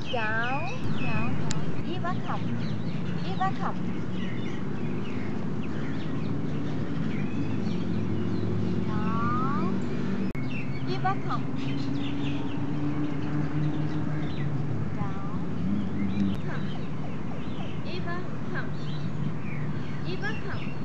Cháu, cháu, cháu. Với bác học. Với bác học. Đó. Với bác học. Cháu. Với bác học. Với bác học.